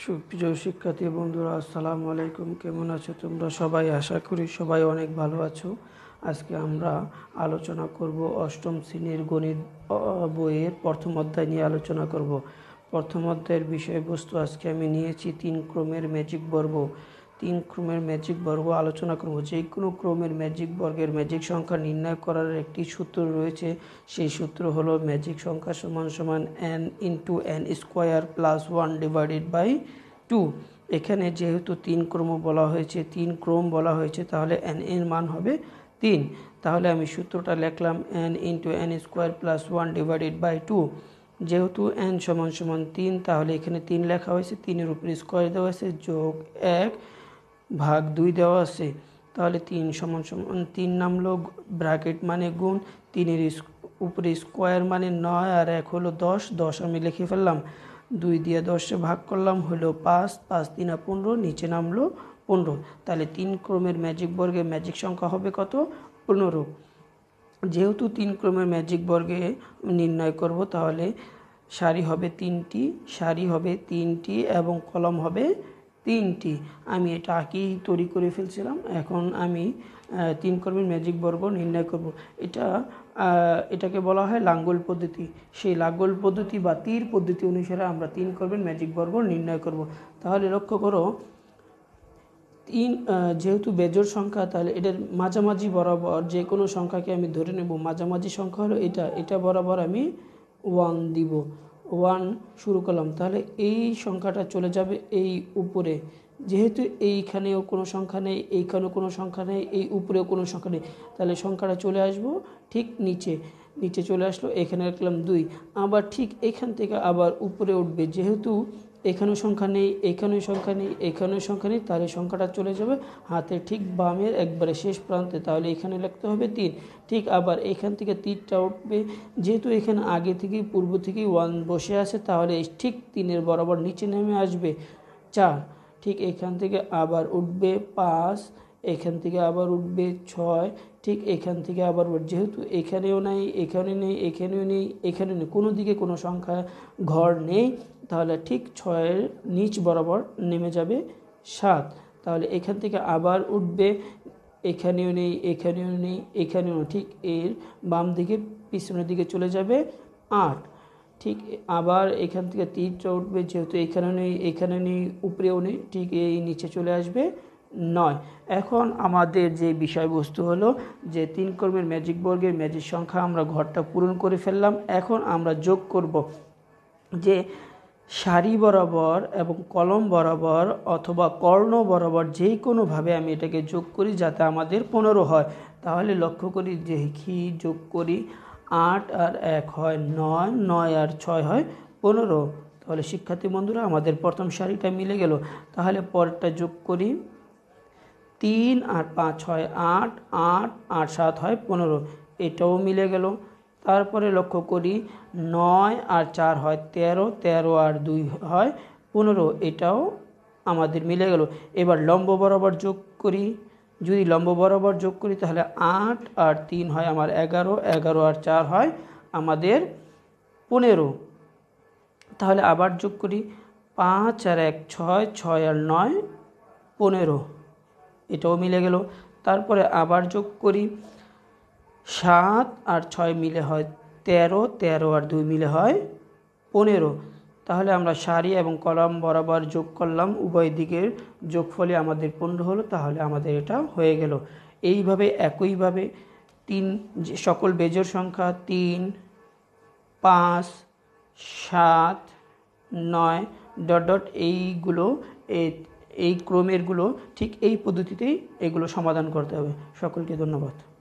সুপ্রিয় শিক্ষার্থী বন্ধুরা, আসসালামু আলাইকুম। কেমন আছো তোমরা সবাই? আশা করি সবাই অনেক ভালো আছো। আজকে আমরা আলোচনা করব অষ্টম শ্রেণীর গণিত বইয়ের প্রথম অধ্যায় নিয়ে আলোচনা করব। প্রথম অধ্যায়ের বিষয়বস্তু আজকে আমি নিয়েছি 3 ক্রমের ম্যাজিক বর্গ। 3 ক্রমের ম্যাজিক বর্গ আলোচনা করব। যে কোনো ক্রমের ম্যাজিক বর্গের ম্যাজিক সংখ্যা নির্ণয় করার একটি সূত্র রয়েছে। সেই সূত্র হলো ম্যাজিক সংখ্যা সমান সমান n into n square plus 1 divided by 2। এখানে যেহেতু 3 ক্রম বলা হয়েছে, 3 ক্রম বলা হয়েছে, তাহলে n এর মান হবে 3। তাহলে আমি সূত্রটা লিখলাম n into n square plus 1 divided by 2। যেহেতু n সমান সমান 3, তাহলে এখানে 3 লেখা হয়েছে, 3-এর উপরে স্কোয়ার দেওয়া আছে, যোগ 1 ভাগ 2 দেওয়া আছে। তাহলে 3 সমান সমান 3 নামলো, ব্র্যাকেট মানে গুণ, 3-এর উপরে স্কোয়ার মানে 9 আর 1 হলো 10। 10 আমি লিখে ফেললাম, 2 দিয়ে 10-এ ভাগ করলাম, হলো 5, 5 3 15, নিচে নামলো 15। তাহলে 3 ক্রমের ম্যাজিক বর্গের ম্যাজিক সংখ্যা হবে কত? 15। যেহেতু 3 ক্রমের ম্যাজিক বর্গে নির্ণয় করব, তাহলে সারি হবে 3টি, এবং কলম হবে 3টি। আমি এটা আগেই তৈরি করে ফেলছিলাম। এখন আমি 3 ক্রমের ম্যাজিক বর্গ নির্ণয় করব। এটাকে বলা হয় লাঙ্গল পদ্ধতি। সেই লাঙ্গল পদ্ধতি বা তীর পদ্ধতি অনুসারে আমরা 3 ক্রমের ম্যাজিক বর্গ নির্ণয় করব। তাহলে লক্ষ্য করো, যেহেতু বেজোড় সংখ্যা, তাহলে এটার মাঝামাঝি বরাবর যে কোনো সংখ্যাকে আমি ধরে নেব। মাঝামাঝি সংখ্যা হলো এটা বরাবর আমি 1 দিব। 1 শুরু করলাম, তাহলে এই সংখ্যাটা চলে যাবে এই উপরে। যেহেতু এইখানেও কোনো সংখ্যা নেই, এইখানেও কোনো সংখ্যা নেই, এই উপরেও কোনো সংখ্যা নেই, তাহলে সংখ্যাটা চলে আসবো ঠিক নিচে চলে আসলো। এখানে রাখলাম 2। আবার ঠিক এখান থেকে আবার উপরে উঠবে। যেহেতু এখানেও সংখ্যা নেই, এখানেও সংখ্যা নেই, এখানেও সংখ্যা নেই, তাহলে সংখ্যাটা চলে যাবে হাতের ঠিক বামের একবারে শেষ প্রান্তে। তাহলে এখানে লিখতে হবে 3। ঠিক আবার এখান থেকে 3টা উঠবে। যেহেতু এখানে আগে থেকেই পূর্ব থেকেই 1 বসে আছে, তাহলে ঠিক 3-এর বরাবর নিচে নেমে আসবে 4। ঠিক এখান থেকে আবার উঠবে 5, এখান থেকে আবার উঠবে 6, ঠিক এখান থেকে আবার যেহেতু এখানেও নাই, এখানে নেই, এখানেও নেই, এখানেও নেই, কোনো দিকে কোনো সংখ্যা ঘর নেই, তাহলে ঠিক 6-এর নিচ বরাবর নেমে যাবে 7। তাহলে এখান থেকে আবার উঠবে, এখানেও নেই, এখানেও নেই, এখানেও, ঠিক এর বাম দিকে পিছনের দিকে চলে যাবে 8। ঠিক আবার এখান থেকে 3টা উঠবে, যেহেতু এখানেও নেই, এখানে নেই, উপরেও নেই, ঠিক এই নিচে চলে আসবে 9। এখন আমাদের যে বিষয়বস্তু হলো যে 3 ক্রমের ম্যাজিক বর্গের ম্যাজিক সংখ্যা আমরা ঘরটা পূরণ করে ফেললাম। এখন আমরা যোগ করব যে সারি বরাবর এবং কলম বরাবর অথবা কর্ণ বরাবর যে কোনোভাবে আমি এটাকে যোগ করি যাতে আমাদের 15 হয়। তাহলে লক্ষ্য করি যে কি যোগ করি, 8 আর 1 হয় 9, 9 আর 6 হয় 15। তাহলে শিক্ষার্থী বন্ধুরা, আমাদের প্রথম সারিটা মিলে গেল। তাহলে পরেরটা যোগ করি, 3 আর 5 হয় 8, 8 আর 7 হয় 15, এটাও মিলে গেল। তারপরে লক্ষ্য করি, 9 আর 4 হয় 13, 13 আর 2 হয় 15, এটাও আমাদের মিলে গেল। এবার লম্ব বরাবর যোগ করি। যদি লম্ব বরাবর যোগ করি, তাহলে 8 আর 3 হয় আমার 11, 11 আর 4 হয় আমাদের 15। তাহলে আবার যোগ করি, 5 আর 1 6, 6 আর 9 15, এটাও মিলে গেল। তারপরে আবার যোগ করি, 7 আর 6 মিলে হয় 13, 13 আর 2 মিলে হয় 15। তাহলে আমরা সারি এবং কলাম বরাবর যোগ করলাম, উভয় দিকের যোগফলে আমাদের 15 হলো। তাহলে আমাদের এটা হয়ে গেল। এইভাবে একইভাবে সকল বেজোড় সংখ্যা 3, 5, 7, 9 ডট ডট এইগুলো এই ক্রমেরগুলো ঠিক এই পদ্ধতিতেই এগুলো সমাধান করতে হবে। সকলকে ধন্যবাদ।